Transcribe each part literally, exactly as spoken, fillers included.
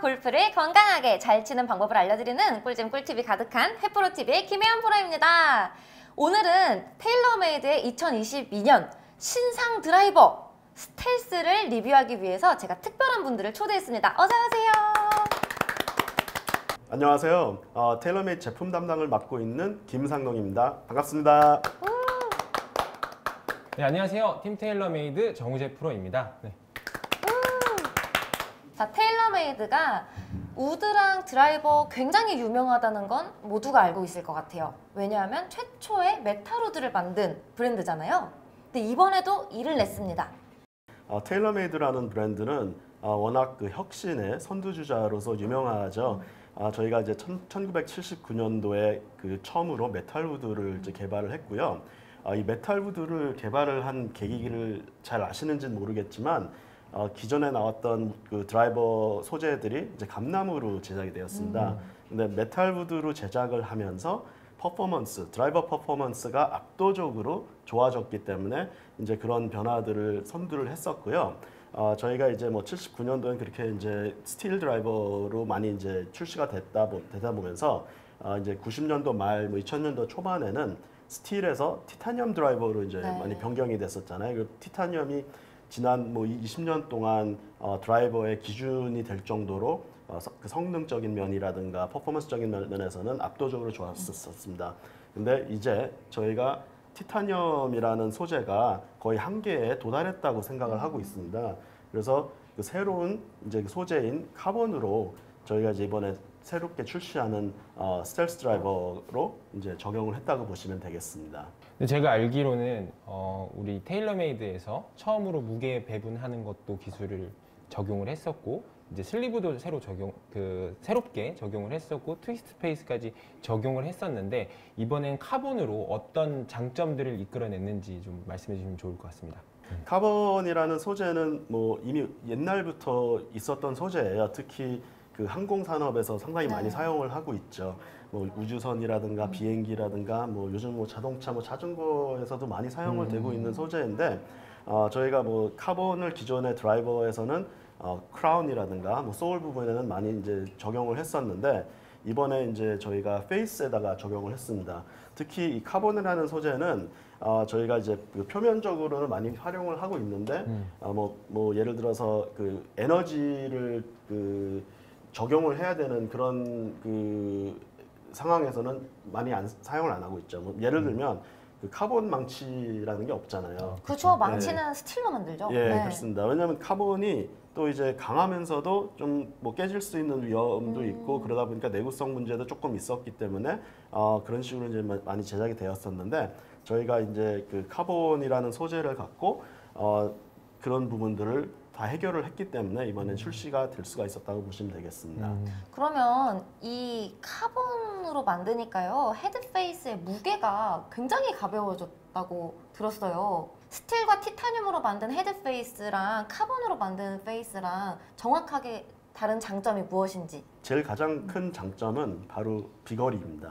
골프를 건강하게 잘 치는 방법을 알려드리는 꿀잼 꿀팁이 가득한 해프로티비의 김혜연 프로입니다. 오늘은 테일러메이드의 이천이십이 년 신상 드라이버 스텔스를 리뷰하기 위해서 제가 특별한 분들을 초대했습니다. 어서오세요. 안녕하세요. 어, 테일러메이드 제품 담당을 맡고 있는 김상동입니다. 반갑습니다. 네, 안녕하세요. 팀 테일러메이드 정우재 프로입니다. 네. 자, 테일러메이드가 우드랑 드라이버 굉장히 유명하다는 건 모두가 알고 있을 것 같아요. 왜냐하면 최초의 메탈 우드를 만든 브랜드잖아요. 근데 이번에도 이를 냈습니다. 어, 테일러메이드라는 브랜드는 어, 워낙 그 혁신의 선두주자로서 유명하죠. 어, 저희가 이제 천구백칠십구 년도에 그 처음으로 메탈 우드를 이제 개발을 했고요. 어, 이 메탈 우드를 개발을 한 계기를 잘 아시는지는 모르겠지만 어, 기존에 나왔던 그 드라이버 소재들이 이제 감나무로 제작이 되었습니다. 음. 근데 메탈 우드로 제작을 하면서 퍼포먼스, 드라이버 퍼포먼스가 압도적으로 좋아졌기 때문에 이제 그런 변화들을 선두를 했었고요. 어, 저희가 이제 뭐 칠십구 년도엔 그렇게 이제 스틸 드라이버로 많이 이제 출시가 됐다, 되다 보면서 어, 이제 구십 년도 말, 뭐 이천 년도 초반에는 스틸에서 티타늄 드라이버로 이제 네. 많이 변경이 됐었잖아요. 그 티타늄이 지난 뭐 이십 년 동안 어, 드라이버의 기준이 될 정도로 어, 그 성능적인 면이라든가 퍼포먼스적인 면에서는 압도적으로 좋았었습니다. 근데 이제 저희가 티타늄이라는 소재가 거의 한계에 도달했다고 생각을 하고 있습니다. 그래서 그 새로운 이제 소재인 카본으로 저희가 이제 이번에 새롭게 출시하는 어, 스텔스 드라이버로 이제 적용을 했다고 보시면 되겠습니다. 근데 제가 알기로는 어, 우리 테일러메이드에서 처음으로 무게 배분하는 것도 기술을 적용을 했었고, 이제 슬리브도 새로 적용, 그 새롭게 적용을 했었고, 트위스트 페이스까지 적용을 했었는데 이번엔 카본으로 어떤 장점들을 이끌어냈는지 좀 말씀해 주시면 좋을 것 같습니다. 카본이라는 소재는 뭐 이미 옛날부터 있었던 소재예요. 특히 그 항공 산업에서 상당히 많이 네. 사용을 하고 있죠. 뭐 우주선이라든가 음. 비행기라든가 뭐 요즘 뭐 자동차, 뭐 자전거에서도 많이 사용을 음. 되고 있는 소재인데 어, 저희가 뭐 카본을 기존의 드라이버에서는 어, 크라운이라든가 뭐 소울 부분에는 많이 이제 적용을 했었는데 이번에 이제 저희가 페이스에다가 적용을 했습니다. 특히 이 카본이라는 소재는 어, 저희가 이제 그 표면적으로는 많이 활용을 하고 있는데 음. 어, 뭐, 뭐 예를 들어서 그 에너지를 그 적용을 해야 되는 그런 그 상황에서는 많이 안, 사용을 안 하고 있죠. 뭐 예를 들면 그 카본 망치라는 게 없잖아요. 그렇죠. 망치는 네. 스틸로 만들죠. 예, 네. 그렇습니다. 왜냐하면 카본이 또 이제 강하면서도 좀 뭐 깨질 수 있는 위험도 음. 있고 그러다 보니까 내구성 문제도 조금 있었기 때문에 어, 그런 식으로 이제 많이 제작이 되었었는데 저희가 이제 그 카본이라는 소재를 갖고 어, 그런 부분들을 다 해결을 했기 때문에 이번에 출시가 될 수가 있었다고 보시면 되겠습니다. 음. 그러면 이 카본으로 만드니까요, 헤드페이스의 무게가 굉장히 가벼워졌다고 들었어요. 스틸과 티타늄으로 만든 헤드페이스랑 카본으로 만든 페이스랑 정확하게 다른 장점이 무엇인지? 제일 가장 큰 장점은 바로 비거리입니다.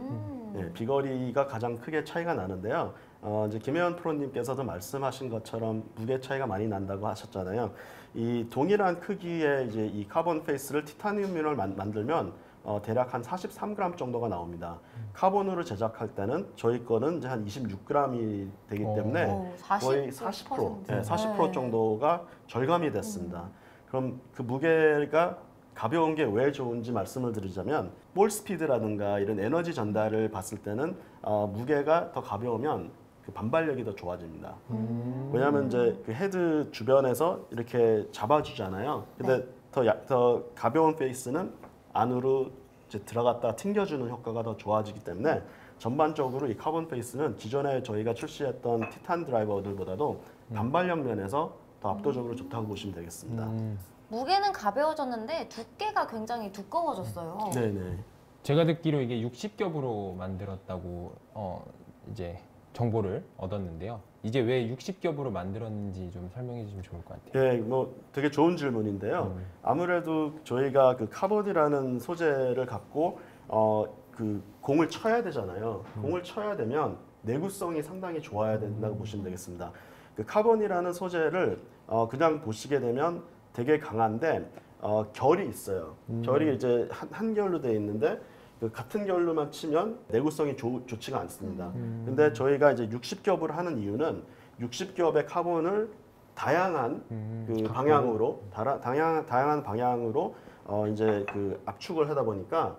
음. 네, 비거리가 가장 크게 차이가 나는데요. 어, 이제 김혜연 프로님께서도 말씀하신 것처럼 무게 차이가 많이 난다고 하셨잖아요. 이 동일한 크기의 이제 이 카본 페이스를 티타늄으로 만들면 어, 대략 한 사십삼 그램 정도가 나옵니다. 음. 카본으로 제작할 때는 저희 거는 이제 한 이십육 그램이 되기 때문에 오, 거의 사십 퍼센트, 네, 사십 퍼센트 정도가 절감이 됐습니다. 음. 그럼 그 무게가 가벼운 게 왜 좋은지 말씀을 드리자면 볼 스피드라든가 이런 에너지 전달을 봤을 때는 어, 무게가 더 가벼우면 그 반발력이 더 좋아집니다. 음. 왜냐하면 이제 그 헤드 주변에서 이렇게 잡아주잖아요. 근데 네. 더, 야, 더 가벼운 페이스는 안으로 이제 들어갔다 튕겨주는 효과가 더 좋아지기 때문에 전반적으로 이 카본 페이스는 기존에 저희가 출시했던 티탄 드라이버들보다도 음. 반발력 면에서 더 압도적으로 좋다고 보시면 되겠습니다. 음. 무게는 가벼워졌는데 두께가 굉장히 두꺼워졌어요. 네네. 제가 듣기로 이게 육십 겹으로 만들었다고 어, 이제 정보를 얻었는데요. 이제 왜 육십 겹으로 만들었는지 좀 설명해 주시면 좋을 것 같아요. 네, 뭐 되게 좋은 질문인데요. 음. 아무래도 저희가 그 카본이라는 소재를 갖고 어, 그 공을 쳐야 되잖아요. 음. 공을 쳐야 되면 내구성이 상당히 좋아야 된다고 음. 보시면 되겠습니다. 그 카본이라는 소재를 어, 그냥 보시게 되면 되게 강한데 어, 결이 있어요. 음. 결이 이제 한, 한 결로 되어 있는데 그 같은 결로만 치면 내구성이 좋, 좋지가 않습니다. 음. 근데 저희가 이제 육십 겹을 하는 이유는 육십 겹의 카본을 다양한 음, 그 각도로. 방향으로 다라, 다양, 다양한 방향으로 어, 이제 그 압축을 하다 보니까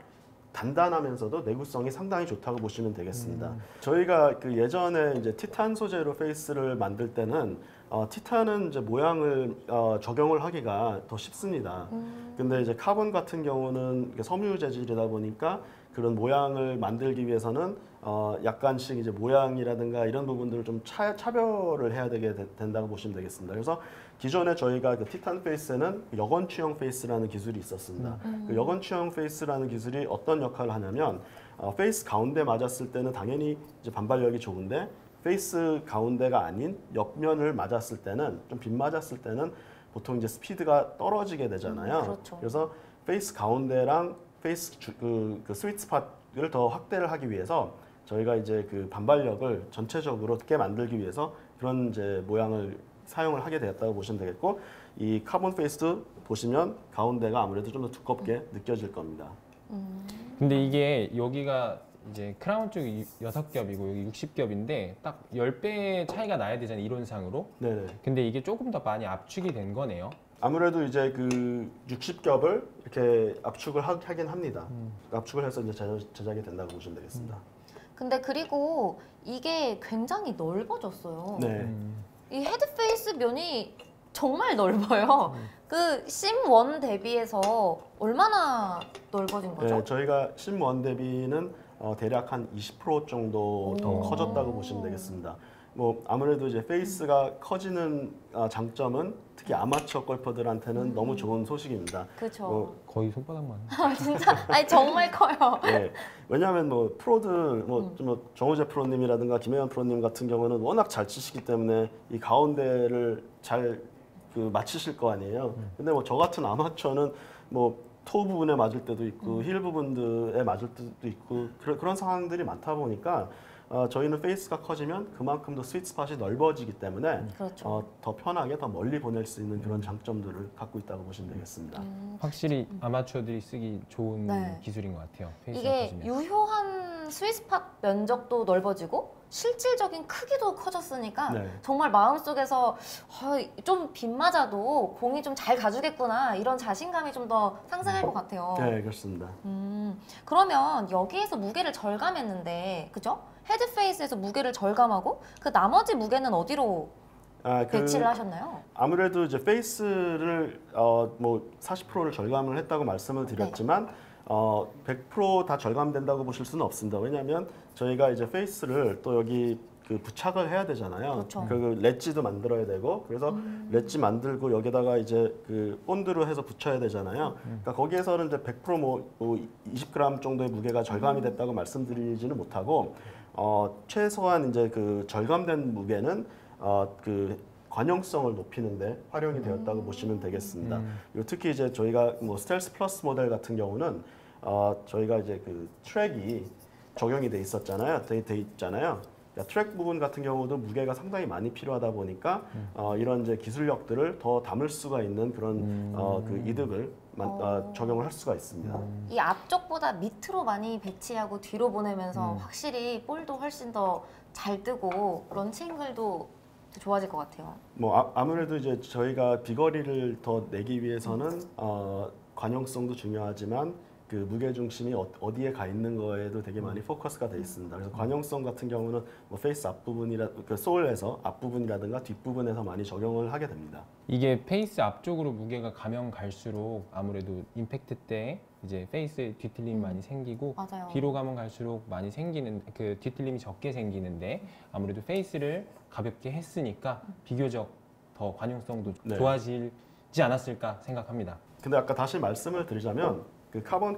단단하면서도 내구성이 상당히 좋다고 보시면 되겠습니다. 음. 저희가 그 예전에 이제 티탄 소재로 페이스를 만들 때는 어, 티탄은 이제 모양을 어, 적용을 하기가 더 쉽습니다. 음. 근데 이제 카본 같은 경우는 이게 섬유 재질이다 보니까 그런 모양을 만들기 위해서는 어, 약간씩 이제 모양이라든가 이런 부분들을 좀 차, 차별을 해야 되게 되, 된다고 보시면 되겠습니다. 그래서 기존에 저희가 그 티탄 페이스에는 여건추형 페이스라는 기술이 있었습니다. 음. 그 여건추형 페이스라는 기술이 어떤 역할을 하냐면 어, 페이스 가운데 맞았을 때는 당연히 이제 반발력이 좋은데 페이스 가운데가 아닌 옆면을 맞았을 때는 좀 빗맞았을 때는 보통 이제 스피드가 떨어지게 되잖아요. 음, 그렇죠. 그래서 페이스 가운데랑 페이스 주, 그, 그 스위트 스팟을 더 확대를 하기 위해서 저희가 이제 그 반발력을 전체적으로 크게 만들기 위해서 그런 이제 모양을 사용을 하게 되었다고 보시면 되겠고 이 카본 페이스 보시면 가운데가 아무래도 좀 더 두껍게 느껴질 겁니다. 음. 근데 이게 여기가 이제 크라운 쪽이 여섯 겹이고 여기 육십 겹인데 딱 십 배 차이가 나야 되잖아요, 이론상으로. 네네. 근데 이게 조금 더 많이 압축이 된 거네요. 아무래도 이제 그 육십 겹을 이렇게 압축을 하, 하긴 합니다. 음. 압축을 해서 이제 제작, 제작이 된다고 보시면 되겠습니다. 근데 그리고 이게 굉장히 넓어졌어요. 네. 음. 이 헤드 페이스 면이 정말 넓어요. 그 심 일 대비해서 얼마나 넓어진 거죠? 네, 저희가 심 일 대비는 어, 대략 한 이십 퍼센트 정도 더 오. 커졌다고 보시면 되겠습니다. 뭐 아무래도 이제 페이스가 커지는 어, 장점은 특히 아마추어 골퍼들한테는 음. 너무 좋은 소식입니다. 그렇죠. 뭐, 거의 손바닥만. 아, 진짜 아니 정말 커요. 네, 왜냐하면 뭐 프로들 뭐, 음. 좀 뭐 정우재 프로님이라든가 김혜연 프로님 같은 경우는 워낙 잘 치시기 때문에 이 가운데를 잘 그 맞추실 거 아니에요. 근데 뭐 저 같은 아마추어는 뭐 토 부분에 맞을 때도 있고 음. 힐 부분들에 맞을 때도 있고 그런 그런 상황들이 많다 보니까 어, 저희는 페이스가 커지면 그만큼 더 스윗 스팟이 넓어지기 때문에 그렇죠. 어, 더 편하게 더 멀리 보낼 수 있는 그런 장점들을 갖고 있다고 보시면 되겠습니다. 음, 확실히 아마추어들이 쓰기 좋은 네. 기술인 것 같아요. 페이스가 이게 커지면. 유효한 스위스팟 면적도 넓어지고 실질적인 크기도 커졌으니까 네. 정말 마음속에서 어, 좀 빗맞아도 공이 좀 잘 가주겠구나 이런 자신감이 좀 더 상승할 것 같아요. 네, 그렇습니다. 음, 그러면 여기에서 무게를 절감했는데 그죠? 헤드 페이스에서 무게를 절감하고 그 나머지 무게는 어디로 아, 그 배치를 하셨나요? 아무래도 이제 페이스를 어, 뭐 사십 퍼센트를 절감을 했다고 말씀을 드렸지만 어, 백 퍼센트 다 절감된다고 보실 수는 없습니다. 왜냐하면 저희가 이제 페이스를 또 여기 그 부착을 해야 되잖아요. 그렇죠. 그 렛지도 만들어야 되고 그래서 음. 렛지 만들고 여기다가 이제 그 본드로 해서 붙여야 되잖아요. 그러니까 거기에서는 이제 백 퍼센트 뭐, 뭐 이십 그램 정도의 무게가 절감이 됐다고 말씀드리지는 못하고 어, 최소한 이제 그 절감된 무게는 어, 그 관용성을 높이는데 활용이 되었다고 보시면 되겠습니다. 음. 그리고 특히 이제 저희가 뭐 스텔스 플러스 모델 같은 경우는 어, 저희가 이제 그 트랙이 적용이 돼 있었잖아요. 돼, 돼 있잖아요. 그러니까 트랙 부분 같은 경우도 무게가 상당히 많이 필요하다 보니까 어, 이런 이제 기술력들을 더 담을 수가 있는 그런 음. 어, 그 이득을 만, 어, 어. 적용을 할 수가 있습니다. 이 앞쪽보다 밑으로 많이 배치하고 뒤로 보내면서 음. 확실히 볼도 훨씬 더 잘 뜨고 런치 앵글도 좋아질 것 같아요. 뭐 아, 아무래도 이제 저희가 비거리를 더 내기 위해서는 어, 관용성도 중요하지만 그 무게 중심이 어, 어디에 가 있는 거에도 되게 많이 포커스가 돼 있습니다. 그래서 관용성 같은 경우는 뭐 페이스 앞부분이라 그 소울에서 앞부분이라든가 뒷부분에서 많이 적용을 하게 됩니다. 이게 페이스 앞쪽으로 무게가 가면 갈수록 아무래도 임팩트 때 이제 페이스에 뒤틀림이 음. 많이 생기고 맞아요. 뒤로 가면 갈수록 많이 생기는 그 뒤틀림이 적게 생기는데 아무래도 페이스를 가볍게 했으니까 비교적 더 관용성도 네. 좋아지지 않았을까 생각합니다. 근데 아까 다시 말씀을 드리자면 그 카본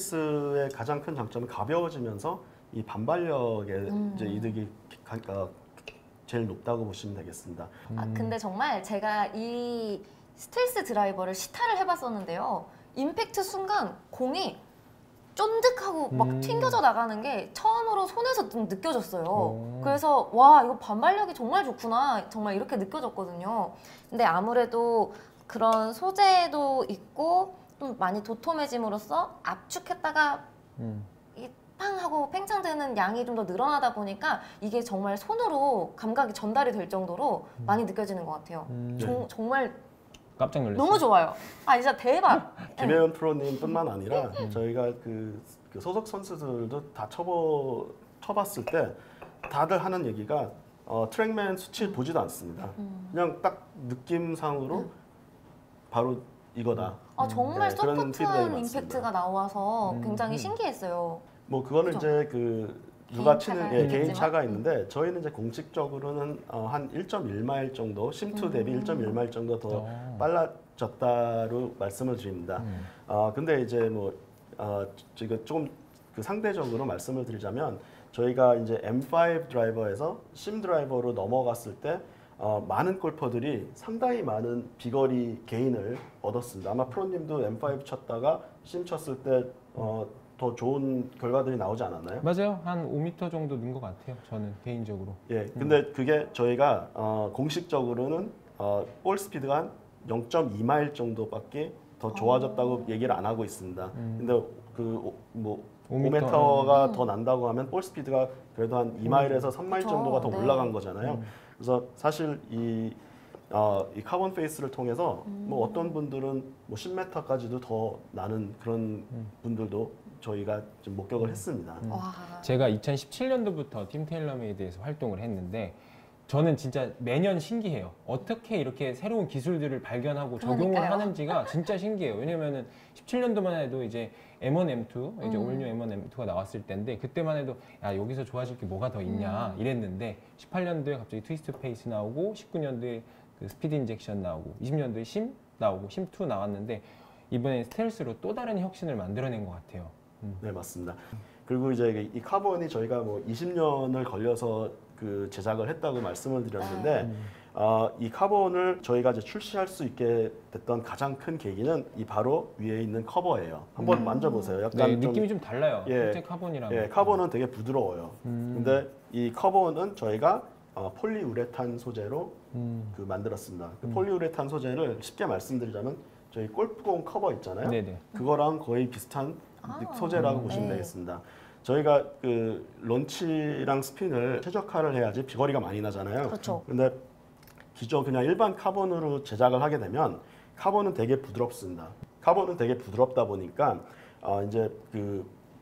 페이스의 가장 큰 장점은 가벼워지면서 이 반발력의 음. 이제 이득이 가, 가, 제일 높다고 보시면 되겠습니다. 아, 음. 근데 정말 제가 이 스텔스 드라이버를 시타를 해봤었는데요. 임팩트 순간 공이 쫀득하고 막 음. 튕겨져 나가는 게 처음으로 손에서 좀 느껴졌어요. 오. 그래서 와 이거 반발력이 정말 좋구나 정말 이렇게 느껴졌거든요. 근데 아무래도 그런 소재도 있고 또 많이 도톰해짐으로써 압축했다가 음. 이 팡 하고 팽창되는 양이 좀 더 늘어나다 보니까 이게 정말 손으로 감각이 전달이 될 정도로 많이 느껴지는 것 같아요. 음. 정- 정말 깜짝 놀랐어요. 너무 좋아요. 아 진짜 대박. 김혜연 프로님뿐만 아니라 저희가 그, 그 소속 선수들도 다 쳐보, 쳐봤을 때 다들 하는 얘기가 어, 트랙맨 수치를 보지도 않습니다. 음. 그냥 딱 느낌상으로 바로 이거다. 아 정말 네, 그런 피드백이 소프트한 많습니다. 임팩트가 나와서 음, 굉장히 음. 신기했어요. 뭐 그거는 그죠? 이제 그 누가 개인 치는 차가 예, 있겠지만. 개인 차가 있는데 저희는 이제 공식적으로는 어, 한 일 점 일 마일 정도 심투 대비 음. 일 점 일 마일 정도 더 어. 빨라졌다로 말씀을 드립니다. 음. 어, 근데 이제 뭐 어, 지금 조금 그 상대적으로 말씀을 드리자면 저희가 이제 엠 파이브 드라이버에서 심 드라이버로 넘어갔을 때 어, 많은 골퍼들이 상당히 많은 비거리 게인을 얻었습니다. 아마 프로님도 엠 파이브 쳤다가 심 쳤을 때 어, 더 좋은 결과들이 나오지 않았나요? 맞아요. 한 오 미터 정도 는 것 같아요. 저는 개인적으로. 예, 근데 그게 저희가 어, 공식적으로는 어, 볼 스피드가 한 영 점 이 마일 정도밖에 더 좋아졌다고 얘기를 안 하고 있습니다. 음. 근데 그 뭐 오 미터. 오 미터가 더 난다고 하면 볼 스피드가 그래도 한 이 마일에서 삼 마일 그쵸, 정도가 더 네. 올라간 거잖아요. 음. 그래서 사실 이, 어, 이 카본 페이스를 통해서 음. 뭐 어떤 분들은 뭐 십 미터까지도 더 나는 그런 음. 분들도 저희가 좀 목격을 했습니다. 음. 와. 제가 이천십칠 년도부터 팀 테일러메이드에서 활동을 했는데 저는 진짜 매년 신기해요. 어떻게 이렇게 새로운 기술들을 발견하고 적용을 그러니까요. 하는지가 진짜 신기해요. 왜냐면은 십칠 년도만 해도 이제 엠 원, 엠 투, 이제 음. 올뉴 엠 원, 엠 투가 나왔을 때인데 그때만 해도 야 여기서 좋아질 게 뭐가 더 있냐 음. 이랬는데 십팔 년도에 갑자기 트위스트 페이스 나오고 십구 년도에 그 스피드 인젝션 나오고 이십 년도에 심 나오고 심 투 나왔는데 이번에 스텔스로 또 다른 혁신을 만들어낸 것 같아요. 음. 네, 맞습니다. 그리고 이제 이 카본이 저희가 뭐 이십 년을 걸려서 그 제작을 했다고 말씀을 드렸는데 음. 어, 이 카본을 저희가 이제 출시할 수 있게 됐던 가장 큰 계기는 이 바로 위에 있는 커버예요. 한번 음. 만져보세요. 약간 네, 좀, 느낌이 좀 달라요. 예. 실제 카본이랑. 예, 카본은 되게 부드러워요. 음. 근데 이 커버는 저희가 어, 폴리우레탄 소재로 음. 그 만들었습니다. 그 음. 폴리우레탄 소재를 쉽게 말씀드리자면 저희 골프공 커버 있잖아요. 네네. 그거랑 거의 비슷한 아. 소재라고 음. 보시면 네. 되겠습니다. 저희가 그 런치랑 스핀을 최적화를 해야지 비거리가 많이 나잖아요. 그렇죠. 근데 기존 그냥 일반 카본으로 제작을 하게 되면 카본은 되게 부드럽습니다. 카본은 되게 부드럽다 보니까 어 이제 그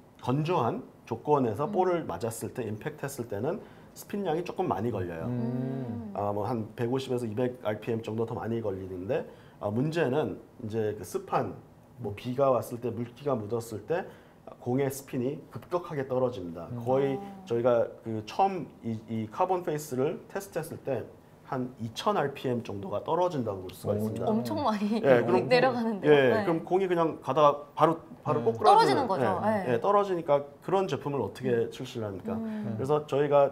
건조한 조건에서 볼을 맞았을 때 임팩트 했을 때는 스핀량이 조금 많이 걸려요. 음. 아, 뭐 한 백오십에서 이백 알피엠 정도 더 많이 걸리는데 아, 문제는 이제 그 습한 뭐 비가 왔을 때 물기가 묻었을 때 공의 스핀이 급격하게 떨어집니다. 거의 저희가 그 처음 이, 이 카본 페이스를 테스트했을 때 한 이천 알피엠 정도가 떨어진다고 볼 수가 오. 있습니다. 엄청 많이 예, 그럼 내려가는데요. 예, 네. 그럼 공이 그냥 가다가 바로 바로 음. 꼬꾸라지는 떨어지는 거죠. 예, 네. 예, 떨어지니까 그런 제품을 어떻게 출시를 합니까? 음. 그래서 저희가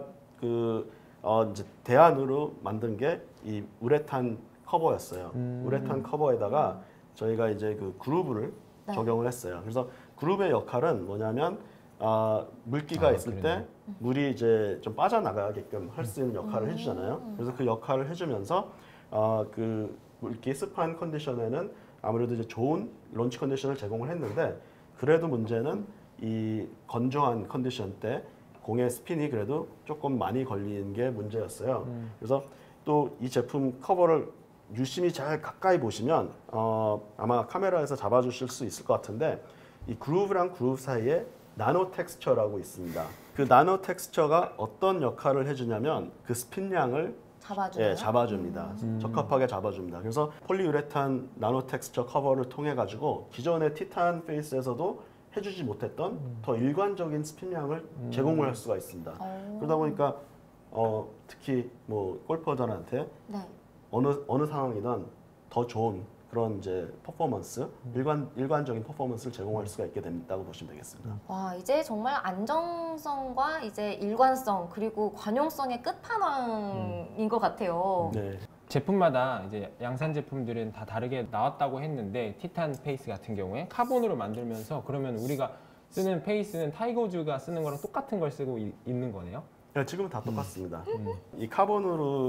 그 어, 이제 대안으로 만든 게 이 우레탄 커버였어요. 음. 우레탄 커버에다가 저희가 이제 그 그루브를 네. 적용을 했어요. 그래서 그루브의 역할은 뭐냐면 아, 물기가 아, 있을 그러네. 때 물이 이제 좀 빠져나가게끔 할 수 있는 역할을 음. 해주잖아요. 그래서 그 역할을 해주면서 아, 그 물기 습한 컨디션에는 아무래도 이제 좋은 런치 컨디션을 제공을 했는데 그래도 문제는 이 건조한 컨디션 때 공의 스핀이 그래도 조금 많이 걸리는 게 문제였어요. 음. 그래서 또 이 제품 커버를 유심히 잘 가까이 보시면 어, 아마 카메라에서 잡아주실 수 있을 것 같은데 이 그루브랑 그루브 사이에 나노 텍스처라고 있습니다. 그 나노 텍스처가 어떤 역할을 해주냐면 그 스핀량을 잡아줘요. 예, 잡아줍니다. 음. 적합하게 잡아줍니다. 그래서 폴리우레탄 나노 텍스처 커버를 통해 가지고 기존의 티탄 페이스에서도 해주지 못했던 음. 더 일관적인 스핀량을 음. 제공을 할 수가 있습니다. 오. 그러다 보니까 어, 특히 뭐 골퍼들한테 네. 어느 어느 상황이든 더 좋은 그런 이제 퍼포먼스, 일관 일관적인 퍼포먼스를 제공할 수가 있게 된다고 보시면 되겠습니다. 와 이제 정말 안정성과 이제 일관성 그리고 관용성의 끝판왕인 것 같아요. 네. 제품마다 이제 양산 제품들은 다 다르게 나왔다고 했는데 티탄 페이스 같은 경우에 카본으로 만들면서 그러면 우리가 쓰는 페이스는 타이거즈가 쓰는 거랑 똑같은 걸 쓰고 이- 있는 거네요. 네, 지금은 다 똑같습니다. 음. 이 카본으로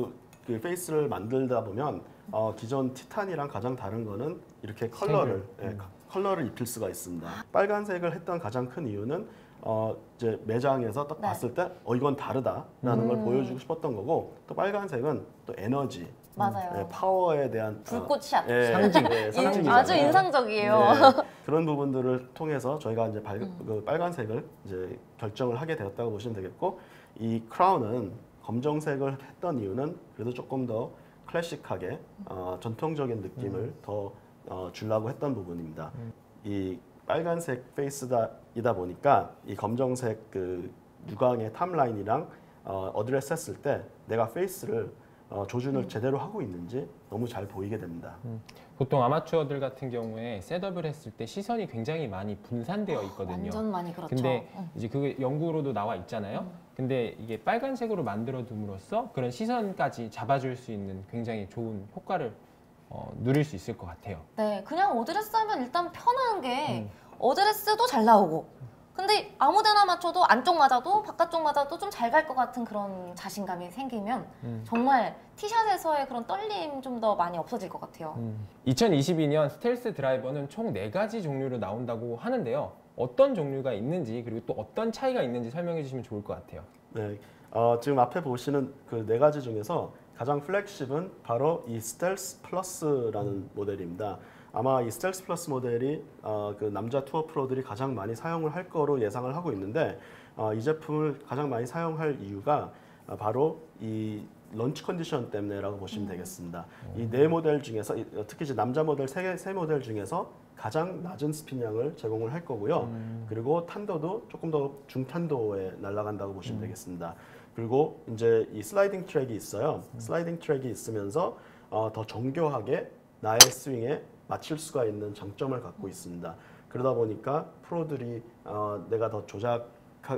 그 페이스를 만들다 보면 어, 기존 티탄이랑 가장 다른 거는 이렇게 컬러를 예, 음. 컬러를 입힐 수가 있습니다. 빨간색을 했던 가장 큰 이유는 어, 이제 매장에서 딱 네. 봤을 때 어, 이건 다르다라는 음. 걸 보여주고 싶었던 거고 또 빨간색은 또 에너지, 맞아요. 예, 파워에 대한 불꽃샷. 어, 예, 상징. 예, 인- 상징이잖아요. 아주 인상적이에요. 네, 그런 부분들을 통해서 저희가 이제 발, 음. 그 빨간색을 이제 결정을 하게 되었다고 보시면 되겠고 이 크라운은 검정색을 했던 이유는 그래도 조금 더 클래식하게 어, 전통적인 느낌을 음. 더 어, 주려고 했던 부분입니다. 음. 이 빨간색 페이스이다 보니까 이 검정색 그 유광의 탑라인이랑 어, 어드레스 했을 때 내가 페이스를 어, 조준을 음. 제대로 하고 있는지 너무 잘 보이게 됩니다. 보통 아마추어들 같은 경우에 셋업을 했을 때 시선이 굉장히 많이 분산되어 있거든요. 완전 많이 그렇죠. 근데 응. 이제 그게 연구로도 나와 있잖아요. 음. 근데 이게 빨간색으로 만들어 둠으로써 그런 시선까지 잡아줄 수 있는 굉장히 좋은 효과를 어, 누릴 수 있을 것 같아요. 네, 그냥 어드레스 하면 일단 편한 게 음. 어드레스도 잘 나오고 근데 아무데나 맞춰도 안쪽 맞아도 바깥쪽 맞아도 좀 잘 갈 것 같은 그런 자신감이 생기면 음. 정말 티샷에서의 그런 떨림 좀 더 많이 없어질 것 같아요. 음. 이천이십이 년 스텔스 드라이버는 총 네 가지 종류로 나온다고 하는데요. 어떤 종류가 있는지 그리고 또 어떤 차이가 있는지 설명해 주시면 좋을 것 같아요. 네, 어, 지금 앞에 보시는 그 네 가지 중에서 가장 플래그십은 바로 이 스텔스 플러스라는 모델입니다. 아마 이 스텔스 플러스 모델이 어, 그 남자 투어 프로들이 가장 많이 사용을 할 거로 예상을 하고 있는데 어, 이 제품을 가장 많이 사용할 이유가 어, 바로 이 런치 컨디션 때문에라고 보시면 되겠습니다. 이 네 모델 중에서 이- 특히 이제 남자 모델 세, 세 모델 중에서 가장 낮은 스핀량을 제공을 할 거고요. 음. 그리고 탄도도 조금 더 중탄도에 날아간다고 보시면 되겠습니다. 그리고 이제 이 슬라이딩 트랙이 있어요. 슬라이딩 트랙이 있으면서 어, 더 정교하게 나의 스윙에 맞출 수가 있는 장점을 갖고 있습니다. 그러다 보니까 프로들이 어, 내가 더 조작,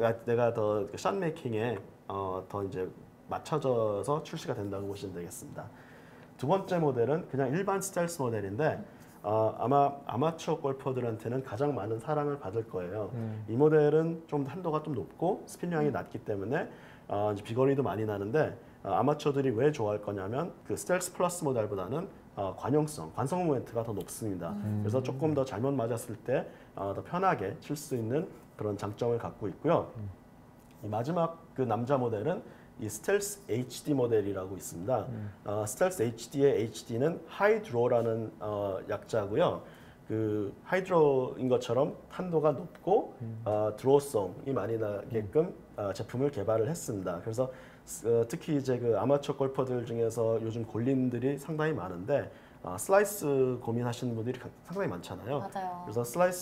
내가 더 샷 메이킹에 어, 더 이제 맞춰져서 출시가 된다고 보시면 되겠습니다. 두 번째 모델은 그냥 일반 스텔스 모델인데 어, 아마 아마추어 골퍼들한테는 가장 많은 사랑을 받을 거예요. 음. 이 모델은 좀 한도가 좀 높고 스핀량이 낮기 때문에 어, 이제 비거리도 많이 나는데 어, 아마추어들이 왜 좋아할 거냐면 그 스텔스 플러스 모델보다는 어, 관용성, 관성 모멘트가 더 높습니다. 음. 그래서 조금 더 잘못 맞았을 때 어, 더 편하게 칠 수 있는 그런 장점을 갖고 있고요. 이 마지막 그 남자 모델은 이 스텔스 에이치디 모델이라고 있습니다. 음. 어, 스텔스 에이치디의 에이치디는 하이드로라는 어, 약자고요. 그 하이드로인 것처럼 탄도가 높고 음. 어, 드로우성이 많이 나게끔 어, 제품을 개발을 했습니다. 그래서 어, 특히 이제 그 아마추어 골퍼들 중에서 요즘 골린들이 상당히 많은데 어, 슬라이스 고민하시는 분들이 가- 상당히 많잖아요. 맞아요. 그래서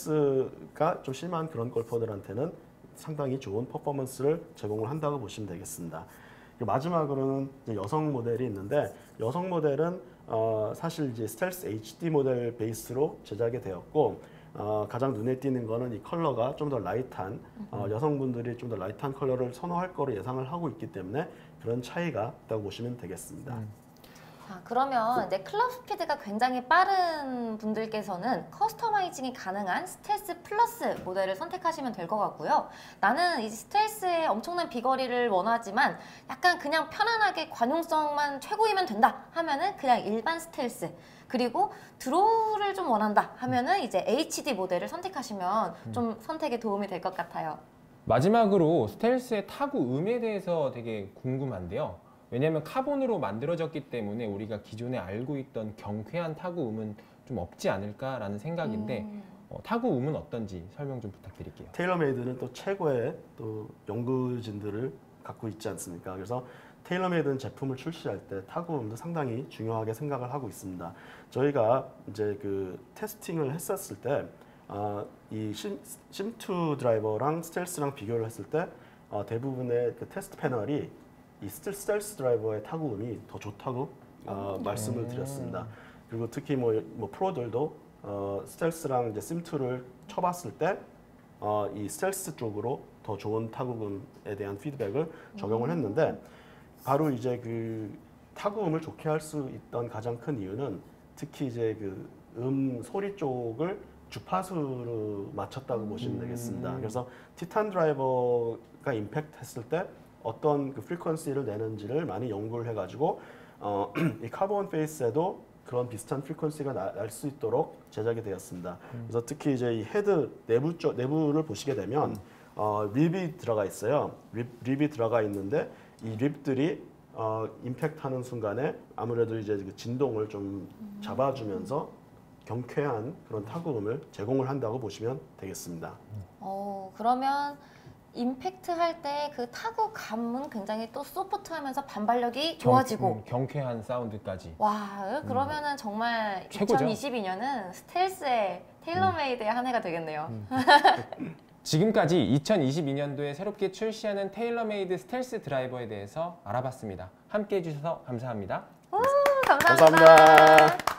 슬라이스가 좀 심한 그런 골퍼들한테는 상당히 좋은 퍼포먼스를 제공을 한다고 보시면 되겠습니다. 그리고 마지막으로는 이제 여성 모델이 있는데 여성 모델은 어, 사실 이제 스텔스 에이치디 모델 베이스로 제작이 되었고 어, 가장 눈에 띄는 거는 이 컬러가 좀 더 라이트한 어, 여성분들이 좀 더 라이트한 컬러를 선호할 거로 예상을 하고 있기 때문에 그런 차이가 있다고 보시면 되겠습니다. 음. 자, 그러면 이제 클럽 스피드가 굉장히 빠른 분들께서는 커스터마이징이 가능한 스텔스 플러스 모델을 선택하시면 될 것 같고요. 나는 이 스텔스의 엄청난 비거리를 원하지만 약간 그냥 편안하게 관용성만 최고이면 된다 하면은 그냥 일반 스텔스. 그리고 드로우를 좀 원한다 하면은 이제 에이치디 모델을 선택하시면 좀 선택에 도움이 될 것 같아요. 마지막으로 스텔스의 타구 음에 대해서 되게 궁금한데요. 왜냐하면 카본으로 만들어졌기 때문에 우리가 기존에 알고 있던 경쾌한 타구 음은 좀 없지 않을까라는 생각인데 음. 어, 타구 음은 어떤지 설명 좀 부탁드릴게요. 테일러메이드는 또 최고의 또 연구진들을 갖고 있지 않습니까? 그래서 테일러메이드는 제품을 출시할 때 타구음도 상당히 중요하게 생각을 하고 있습니다. 저희가 이제 그 테스팅을 했었을 때, 어, 이 심, 심투 드라이버랑 스텔스랑 비교를 했을 때 어, 대부분의 그 테스트 패널이 이 스텔, 스텔스 드라이버의 타구음이 더 좋다고 어, 말씀을 음. 드렸습니다. 그리고 특히 뭐, 뭐 프로들도 어, 스텔스랑 이제 심투를 쳐봤을 때 어, 이 스텔스 쪽으로 더 좋은 타구음에 대한 피드백을 적용을 했는데 바로 이제 그 타구음을 좋게 할 수 있던 가장 큰 이유는 특히 이제 그 음 소리 쪽을 주파수로 맞췄다고 보시면 되겠습니다. 그래서 티탄 드라이버가 임팩트 했을 때 어떤 그 프리퀀시를 내는지를 많이 연구를 해가지고 어, 이 카본 페이스에도 그런 비슷한 프리퀀시가 날 수 있도록 제작이 되었습니다. 음. 그래서 특히 이제 이 헤드 내부 쪽 내부를 보시게 되면 음. 어, 립이 들어가 있어요. 립, 립이 들어가 있는데 이 립들이 어, 임팩트하는 순간에 아무래도 이제 그 진동을 좀 잡아주면서 경쾌한 그런 타구음을 제공을 한다고 보시면 되겠습니다. 어, 그러면 임팩트 할 때 그 타구감은 굉장히 또 소프트하면서 반발력이 좋아지고. 경, 음, 경쾌한 사운드까지. 와, 그러면은 정말 최고죠. 이천이십이 년은 스텔스의 테일러메이드의 한 해가 되겠네요. 지금까지 이천이십이 년도에 새롭게 출시하는 테일러메이드 스텔스 드라이버에 대해서 알아봤습니다. 함께 해주셔서 감사합니다. 오, 감사합니다. 감사합니다.